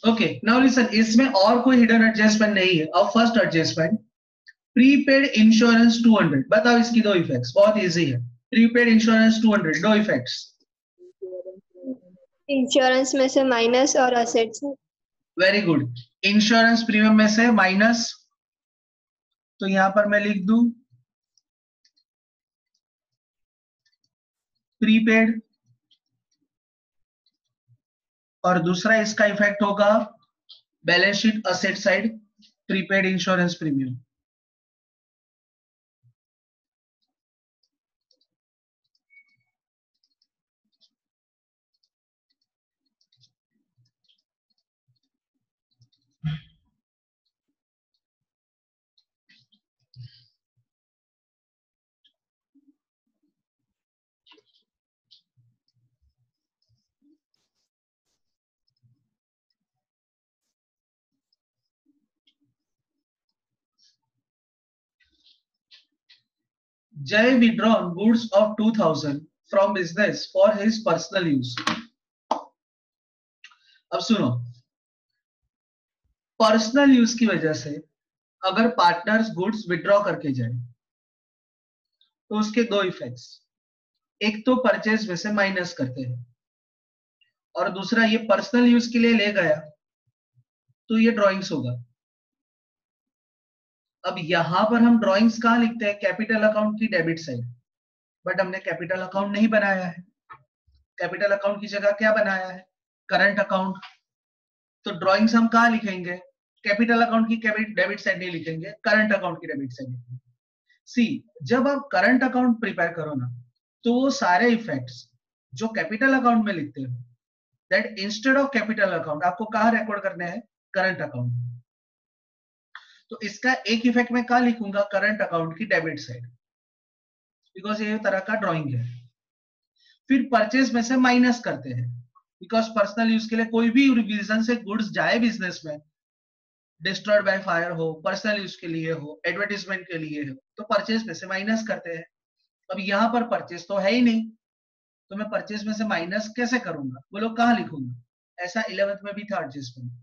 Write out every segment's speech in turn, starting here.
Okay now listen, इसमें और कोई हिडन एडजस्टमेंट नहीं है। अब फर्स्ट एडजस्टमेंट, प्रीपेड इंश्योरेंस 200। बताओ इसकी दो इफेक्ट्स, बहुत इजी है। प्रीपेड इंश्योरेंस 200, दो इफेक्ट्स। इंश्योरेंस में से माइनस और assets. Very good. Insurance premium में से माइनस, तो यहां पर मैं लिख दूं प्रीपेड, और दूसरा इसका इफेक्ट होगा balance sheet asset side, prepaid insurance premium. Jay withdrawn goods of 2000 from business for his personal use. अब सुनो, पर्सनल यूज की वजह से अगर पार्टनर्स गुड्स विड्रॉ करके जाए तो उसके दो इफेक्ट्स, एक तो परचेज में से माइनस करते हैं, और दूसरा ये पर्सनल यूज के लिए ले गया तो ये ड्राइंग्स होगा। अब यहां पर हम ड्राइंग्स कहां लिखते हैं? कैपिटल अकाउंट की डेबिट साइड, बट हमने कैपिटल अकाउंट नहीं बनाया है। कैपिटल अकाउंट की जगह क्या बनाया है? Current account. तो ड्राइंग्स हम कहां लिखेंगे? कैपिटल अकाउंट की डेबिट साइड नहीं लिखेंगे, करंट अकाउंट की डेबिट साइड लिखेंगे। सी, जब आप करंट अकाउंट प्रिपेयर करो ना, तो वो सारे इफेक्ट्स जो कैपिटल अकाउंट में लिखते हो, that instead of capital account आपको कहां रिकॉर्ड करने हैं? Current account. तो इसका एक इफेक्ट मैं कहां लिखूंगा? करंट अकाउंट की डेबिट साइड, बिकॉज ये तरह का ड्राइंग है। फिर परचेज में से माइनस करते हैं, बिकॉज पर्सनल यूज के लिए कोई भी रीजन से गुड्स जाए बिजनेस में, डिस्ट्रॉयड बाय फायर हो, पर्सनल यूज के लिए हो, एडवर्टीजमेंट के लिए हो, तो परचेज में से माइनस करते हैं। अब यहाँ पर परचेज तो है ही नहीं, तो मैं परचेज में से माइनस कैसे करूंगा? बोलो कहाँ लिखूंगा? ऐसा 11th में भी था एडजस्टमेंट।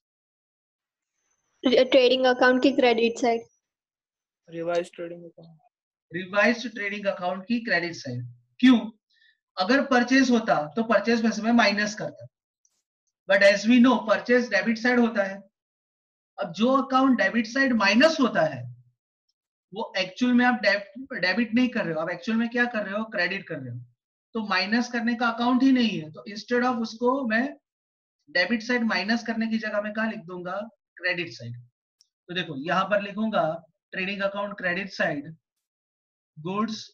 ट्रेडिंग अकाउंट की credit side. Revise trading account, revised trading account की क्रेडिट साइड। क्यों? अगर परचेज होता तो परचेज में से मैं माइनस करता, but as we know purchase debit side होता है। अब जो अकाउंट डेबिट साइड माइनस होता है वो एक्चुअल में आप डेबिट नहीं कर रहे हो, आप एक्चुअल में क्या कर रहे हो? क्रेडिट कर रहे हो। तो माइनस करने का अकाउंट ही नहीं है, तो इंस्टेड ऑफ उसको मैं डेबिट साइड माइनस करने की जगह मैं क्या लिख दूंगा? Credit side. तो देखो यहां पर लिखूंगा trading account credit side, goods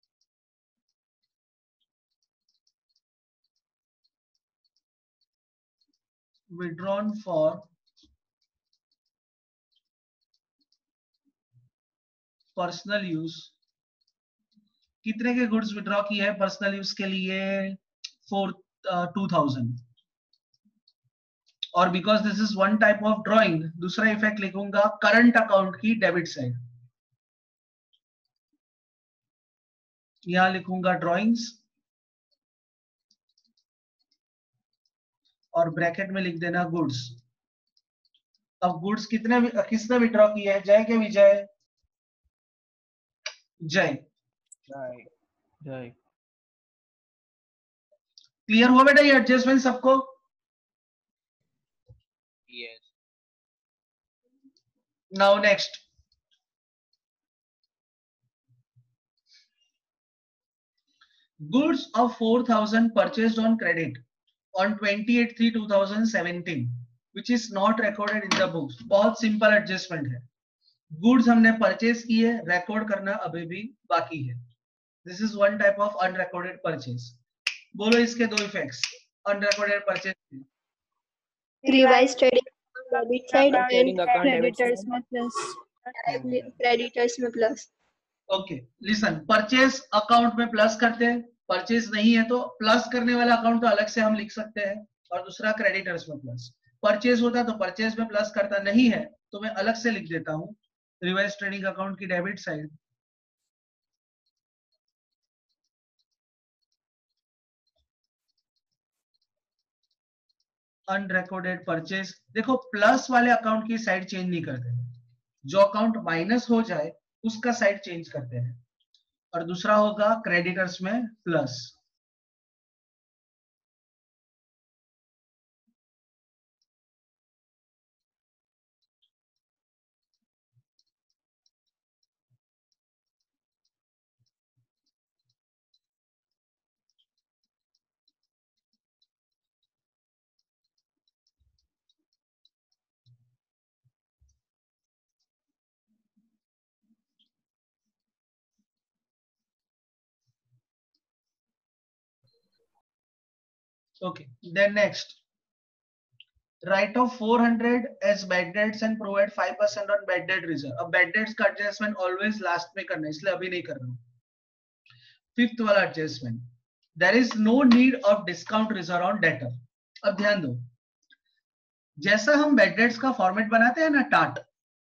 withdrawn for personal use. कितने के गुड्स विड्रॉ किए हैं पर्सनल यूज के लिए? 2000। और because this is one type of drawing, दूसरा इफेक्ट लिखूंगा करंट अकाउंट की डेबिट साइड। यहां लिखूंगा ड्राइंग्स, और ब्रैकेट में लिख देना गुड्स। अब गुड्स किसने विड्रॉ किया है? जय के विजय? जय। जय जय। क्लियर हुआ बेटा ये एडजस्टमेंट सबको? Yes. Now next, goods of 4000 purchased on credit on 28/3/2017 which is not recorded in the books। बहुत सिंपल एडजस्टमेंट है। गुड्स हमने परचेज किए, रिकॉर्ड करना अभी भी बाकी है। This is one type of unrecorded purchase. बोलो इसके दो effects unrecorded purchase. Revise trading debit side and trading account debit creditors में प्लस। क्रेडिटर्स में plus. Okay listen, purchase account में प्लस करते हैं, परचेज नहीं है तो प्लस करने वाला अकाउंट तो अलग से हम लिख सकते हैं, और दूसरा क्रेडिटर्स में प्लस। परचेज होता तो परचेज में प्लस करता, नहीं है तो मैं अलग से लिख देता हूं रिवाइज ट्रेडिंग अकाउंट की डेबिट साइड। अनरिकॉर्डेड परचेज, देखो प्लस वाले अकाउंट की साइड चेंज नहीं करते, जो अकाउंट माइनस हो जाए उसका साइड चेंज करते हैं। और दूसरा होगा क्रेडिटर्स में plus. Okay, then next, write off 400 as bad debts and provide 5% on bad debt reserve. अब bad debts का adjustment always last में करना है, इसलिए अभी नहीं कर रहा हूँ। फिफ्थ वाला adjustment, there is no need of discount reserve on debtor. अब ध्यान दो, जैसा हम bad debts का फॉर्मेट बनाते हैं ना टाट,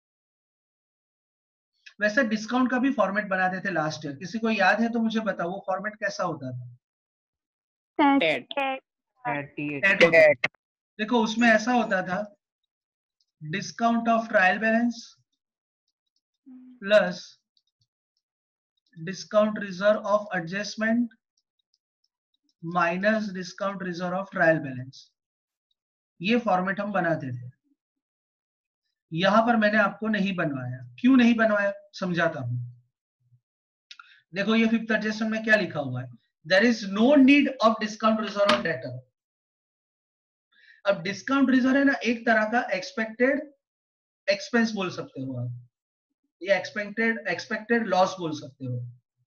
वैसा डिस्काउंट का भी फॉर्मेट बनाते थे लास्ट ईयर। किसी को याद है तो मुझे बताओ वो फॉर्मेट कैसा होता था? टेट। देखो उसमें ऐसा होता था, discount of trial balance plus discount reserve of adjustment minus discount reserve of trial balance, ये फॉर्मेट हम बनाते थे। यहां पर मैंने आपको नहीं बनवाया, क्यों नहीं बनवाया समझाता हूं। देखो ये फिफ्थ एडजस्टमेंट में क्या लिखा हुआ है, there is no need of discount reserve on debtor. अब डिस्काउंट रिजर्व है ना एक तरह का एक्सपेक्टेड एक्सपेंस बोल सकते हो आप, ये एक्सपेक्टेड लॉस बोल सकते हो।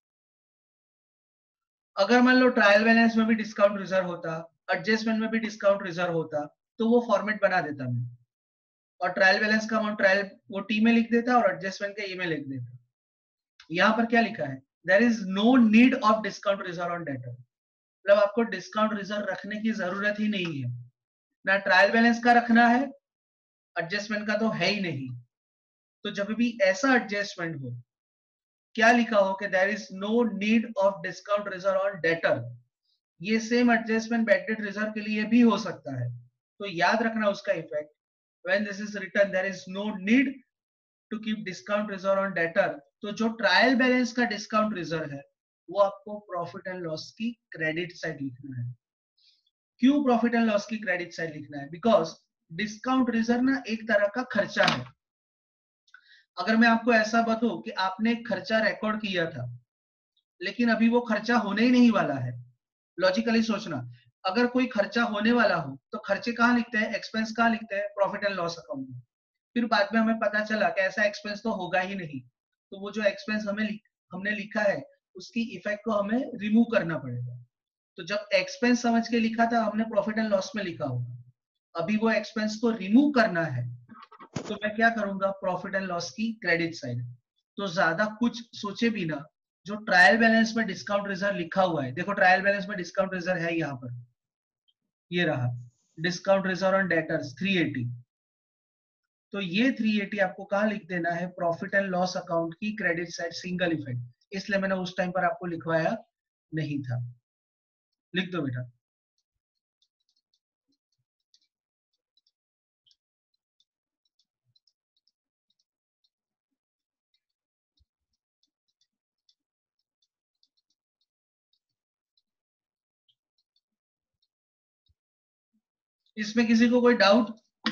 अगर मान लो ट्रायल बैलेंस में भी डिस्काउंट रिजर्व होता, एडजस्टमेंट में भी डिस्काउंट रिजर्व होता, तो वो फॉर्मेट बना देता मैं, और ट्रायल बैलेंस का अमाउंट ट्रायल वो टी में लिख देता और एडजस्टमेंट का ई में लिख देता। यहां पर क्या लिखा है, there is no need of discount reserve on debtor, मतलब आपको डिस्काउंट रिजर्व रखने की जरूरत ही नहीं है, ना ट्रायल बैलेंस का रखना है, एडजस्टमेंट का तो है ही नहीं। तो जब भी ऐसा एडजस्टमेंट हो, क्या लिखा हो कि there is no need of discount reserve on debtor, ये same adjustment bad debt reserve के लिए भी हो सकता है। तो याद रखना उसका effect, when this is written there is no need to keep discount reserve on debtor, तो जो ट्रायल बैलेंस का डिस्काउंट रिजर्व है वो आपको प्रॉफिट एंड लॉस की क्रेडिट साइड लिखना है। क्यों प्रॉफिट एंड लॉस की क्रेडिट साइड लिखना है, बिकॉज डिस्काउंट रिजर्व ना एक तरह का खर्चा है। अगर मैं आपको ऐसा बताऊं कि आपने खर्चा रिकॉर्ड किया था लेकिन अभी वो खर्चा होने ही नहीं वाला है, लॉजिकली सोचना, अगर कोई खर्चा होने वाला हो तो खर्चे कहाँ लिखते हैं, एक्सपेंस कहाँ लिखते हैं, प्रॉफिट एंड लॉस अकाउंट में। फिर बाद में हमें पता चला कि ऐसा एक्सपेंस तो होगा ही नहीं, तो वो जो एक्सपेंस हमने लिखा है उसकी इफेक्ट को हमें रिमूव करना पड़ेगा। तो जब एक्सपेंस समझ के लिखा था हमने प्रॉफिट एंड लॉस में लिखा होगा, अभी वो एक्सपेंस को रिमूव करना है तो मैं क्या करूंगा, प्रॉफिट एंड लॉस की क्रेडिट साइड। तो ज्यादा कुछ सोचे बिना, जो ट्रायल बैलेंस में डिस्काउंट रिजर्व लिखा हुआ है, देखो ट्रायल बैलेंस में डिस्काउंट रिजर्व है यहाँ पर, ये रहा डिस्काउंट रिजर्व ऑन डेटर्स 380, तो ये 380 आपको कहाँ लिख देना है, प्रॉफिट एंड लॉस अकाउंट की क्रेडिट साइड, सिंगल इफेक्ट, इसलिए मैंने उस टाइम पर आपको लिखवाया नहीं था। लिख दो बेटा। इसमें किसी को कोई doubt?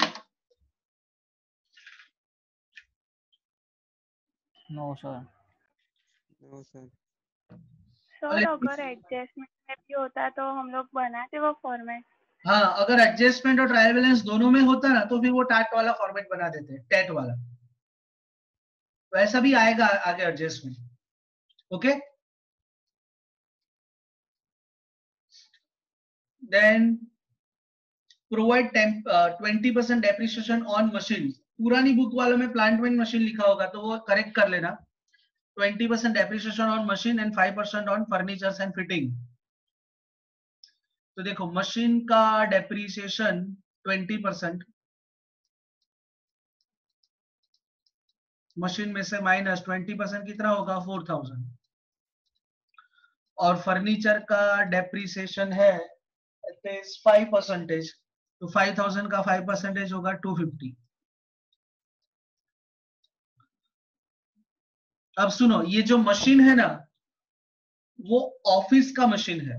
No sir. No sir. Sir अगर एडजस्टमेंट में भी होता तो हम लोग बनाते वो फॉर्मेट। हाँ, अगर एडजस्टमेंट और ट्रायल बैलेंस दोनों में होता ना तो फिर वो टाट वाला फॉर्मेट बना देते, टेट वाला, वैसा भी आएगा आगे adjustment. Okay, then provide 20% depreciation on machine. पुरानी बुक वालों में प्लांट एंड मशीन लिखा होगा तो वो करेक्ट कर लेना, 20% depreciation on machine and 5% on furnitures and fitting. तो देखो मशीन का डेप्रिसिएशन 20%, मशीन में से माइनस 20% कितना होगा, 4000, और फर्नीचर का डेप्रिसिएशन है 5%, तो 5000 का 5% होगा 250। अब सुनो, ये जो मशीन है ना, वो ऑफिस का मशीन है,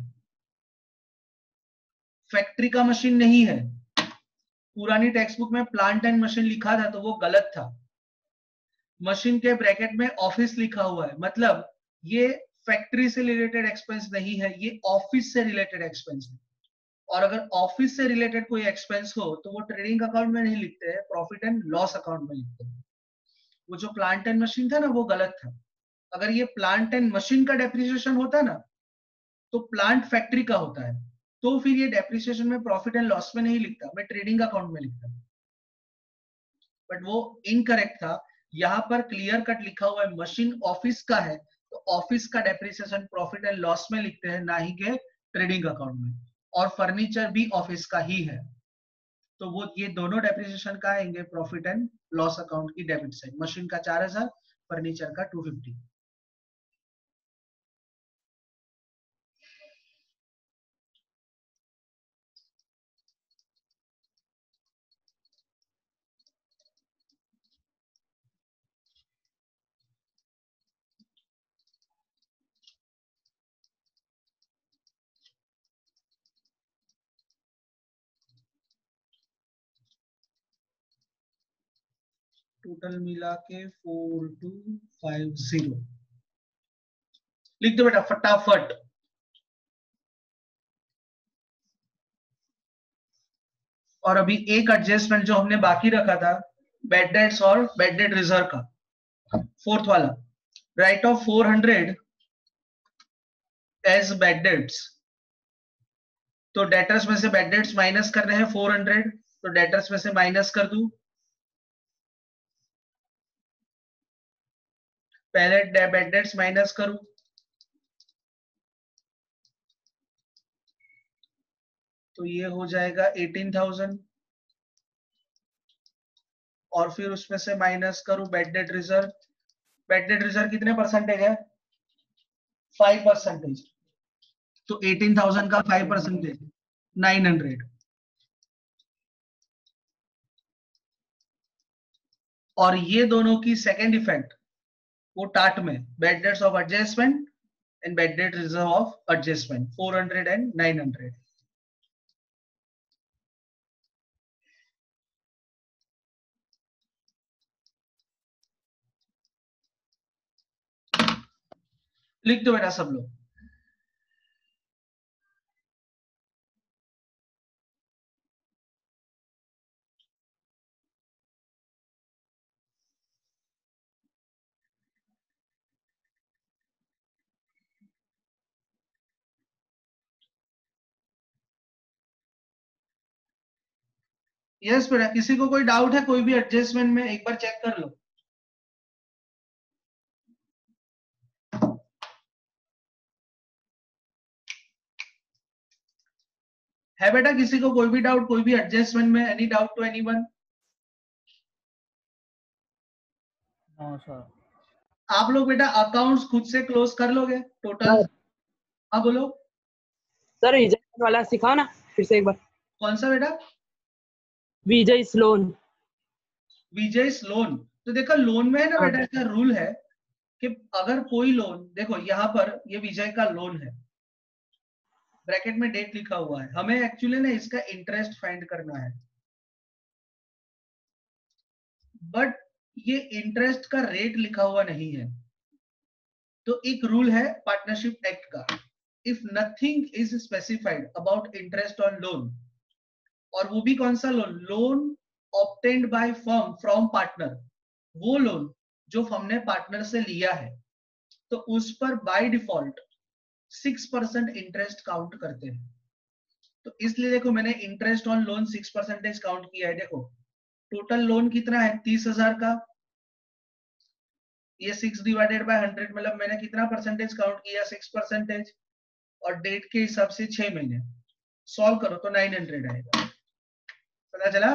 फैक्ट्री का मशीन नहीं है। पुरानी टेक्स्ट बुक में प्लांट एंड मशीन लिखा था तो वो गलत था। मशीन के ब्रैकेट में ऑफिस लिखा हुआ है, मतलब ये फैक्ट्री से रिलेटेड एक्सपेंस नहीं है, ये ऑफिस से रिलेटेड एक्सपेंस है। और अगर ऑफिस से रिलेटेड कोई एक्सपेंस हो तो वो ट्रेडिंग अकाउंट में नहीं लिखते हैं, प्रॉफिट एंड लॉस अकाउंट में लिखते हैं। वो जो प्लांट एंड मशीन था ना, वो गलत था। अगर ये प्लांट एंड मशीन का डेप्रिसिएशन होता ना, तो प्लांट फैक्ट्री का होता है, तो फिर ये डेप्रिसिएशन में प्रॉफिट एंड लॉस में नहीं लिखता, मैं ट्रेडिंग अकाउंट में लिखता। बट वो इनकरेक्ट था। यहां पर क्लियर कट लिखा हुआ है मशीन ऑफिस का है, तो ऑफिस का डेप्रिसिएशन प्रॉफिट एंड लॉस में लिखते हैं, ना ही के ट्रेडिंग अकाउंट में। और फर्नीचर भी ऑफिस का ही है, तो वो ये दोनों डेप्रिसिएशन का आएंगे प्रॉफिट एंड लॉस अकाउंट की डेबिट साइड। मशीन का 4000, फर्नीचर का 250। टोटल मिला के 4250 लिख दो बेटा फटाफट। और अभी एक एडजस्टमेंट जो हमने बाकी रखा था, बेड डेट्स और बेड डेट रिजर्व का, फोर्थ वाला, write off 400 as bad debts. तो डेटर्स में से बेड डेट्स माइनस कर रहे हैं 400, तो डेटर्स में से माइनस कर दूं। पहले बेड डेट्स माइनस करूं, तो ये हो जाएगा 18,000। और फिर उसमें से माइनस करूं bad debt reserve. Bad debt reserve कितने परसेंटेज है? 5%। तो 18,000 का 5%, 900। और ये दोनों की सेकेंड इफेक्ट वो टाट में, bad debts of adjustment and bad debt reserve of adjustment, 400 एंड 900। लिख दो बेटा सब लोग। यस बेटा, किसी को कोई डाउट है कोई भी एडजस्टमेंट में, एक बार चेक कर लो। है बेटा किसी को कोई भी डाउट, कोई भी एडजस्टमेंट में, any doubt to anyone? No sir. आप लोग बेटा अकाउंट्स खुद से क्लोज कर लोगे टोटल? हाँ बोलो। सर विजय वाला सिखाओ ना फिर से एक बार। कौन सा बेटा? विजय लोन। विजय लोन। तो देखो लोन में है ना बेटा, इसका रूल है कि अगर कोई लोन, देखो यहाँ पर ये विजय का लोन है, ब्रैकेट में डेट लिखा हुआ है, हमें एक्चुअली ना इसका इंटरेस्ट फाइंड करना है, बट ये इंटरेस्ट का रेट लिखा हुआ नहीं है। तो एक रूल है पार्टनरशिप एक्ट का, if nothing is specified about interest on loan, और वो भी कौन सा loan? Loan obtained by firm from partner, वो लोन जो फर्म ने पार्टनर से लिया है, तो उस पर बाय डिफॉल्ट 6% इंटरेस्ट काउंट करते हैं। तो इसलिए देखो मैंने इंटरेस्ट ऑन लोन 6% काउंट किया है। देखो टोटल लोन कितना है? 30,000 का, ये 6 डिवाइडेड बाय 100, मतलब मैंने कितना परसेंटेज काउंट किया? 6%। और डेट के हिसाब से 6 महीने, सॉल्व करो तो 900 आएगा। पता चला?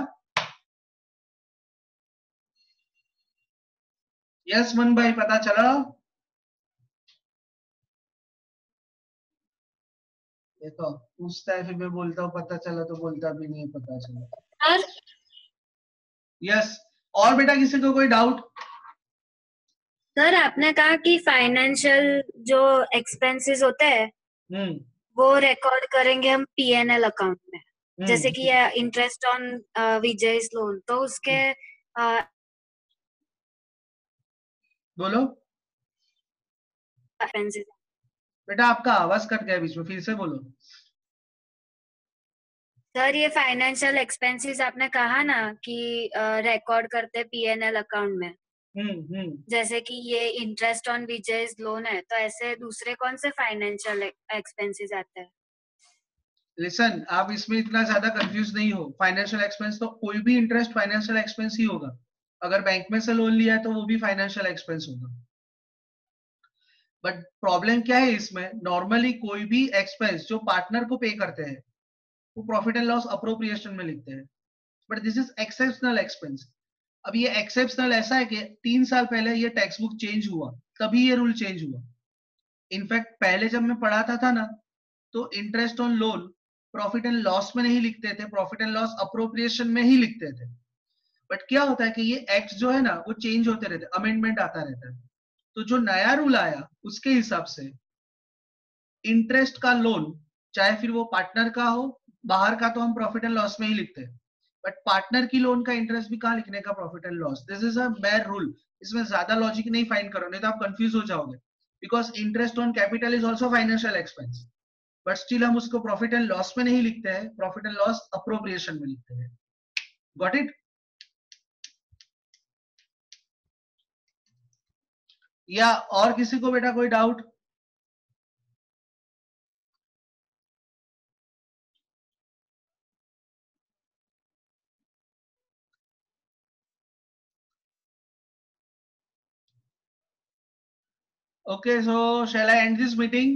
यस मन भाई, पता चला? देखो पूछता है फिर मैं बोलता हूँ पता चला तो बोलता भी नहीं है पता चला। सर यस, और बेटा किसी को कोई डाउट? सर आपने कहा कि फाइनेंशियल जो एक्सपेंसेस होते हैं वो रिकॉर्ड करेंगे हम पीएनएल अकाउंट में, जैसे कि ये इंटरेस्ट ऑन विजय's लोन, तो उसके बोलो एक्सपेंसेस। बेटा आपका आवाज कट गया बीच में, फिर से बोलो। सर ये फाइनेंशियल एक्सपेंसेस आपने कहा ना कि रिकॉर्ड करते पीएनएल अकाउंट में, जैसे कि ये इंटरेस्ट ऑन विजय's लोन है, तो ऐसे दूसरे कौन से फाइनेंशियल एक्सपेंसेस आते हैं? लिसन, आप इसमें इतना ज्यादा कंफ्यूज नहीं हो। फाइनेंशियल एक्सपेंस तो कोई भी इंटरेस्ट फाइनेंशियल एक्सपेंस ही होगा। अगर बैंक में से लोन लिया है तो वो भी फाइनेंशियल एक्सपेंस होगा। बट प्रॉब्लम क्या है इसमें, नॉर्मली कोई भी एक्सपेंस जो पार्टनर को पे करते हैं वो प्रॉफिट एंड लॉस अप्रोप्रिएशन में लिखते हैं, but this is exceptional expense. अब ये एक्सेप्शनल ऐसा है कि 3 साल पहले ये टेक्स्ट बुक चेंज हुआ, तभी ये रूल चेंज हुआ। इनफैक्ट पहले जब मैं पढ़ाता था ना, तो interest on loan profit and loss में नहीं लिखते थे, प्रॉफिट एंड लॉस अप्रोप्रिएशन में ही लिखते थे। बट क्या होता है कि ये एक्ट जो है ना वो चेंज होते रहते, अमेंडमेंट आता रहता है। तो जो नया रूल आया उसके हिसाब से इंटरेस्ट का लोन, चाहे फिर वो पार्टनर का हो, बाहर का तो हम प्रॉफिट एंड लॉस में ही लिखते हैं, बट पार्टनर की लोन का इंटरेस्ट भी कहाँ लिखने का, profit and loss. This is a bare rule. इसमें ज्यादा लॉजिक नहीं फाइंड करो, नहीं तो आप कंफ्यूज हो जाओगे। Because interest on capital is also financial expense, but still हम उसको प्रॉफिट एंड लॉस में नहीं लिखते हैं, प्रॉफिट एंड लॉस अप्रोप्रिएशन में लिखते हैं। Got it? या और किसी को बेटा कोई doubt? Okay, so shall I end this meeting?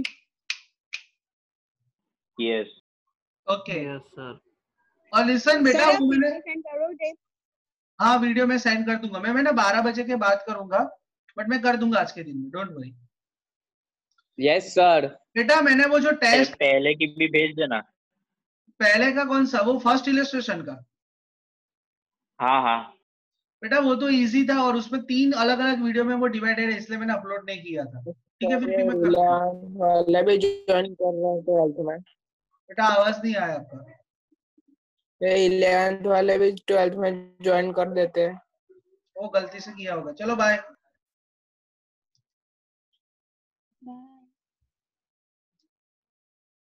Yes. Okay. Yes, sir. और लिसन बेटा, सर आप वो मैंने, वीडियो सेंड करोगे? हाँ वीडियो में सेंड कर दूंगा। मैं ना 12 बजे के बाद करूंगा, बट मैं कर दूंगा आज के दिन में, डोंट वरी। Yes sir. बेटा मैंने वो जो टेस्ट, पहले की भी भेज देना। पहले का कौन सा, वो फर्स्ट इलस्ट्रेशन का? हाँ हाँ बेटा वो तो इजी था और उसमें 3 अलग अलग वीडियो में वो डिवाइडेड है, इसलिए मैंने अपलोड नहीं किया था। ठीक है, फिर भी मैं कर दूंगा। वाला भी ज्वाइन कर रहा हूँ 12th में। बेटा आवाज नहीं आया आपका। 11th वाले भी 12th में ज्वाइन कर देते हैं। वो गलती से किया होगा। चलो बाय।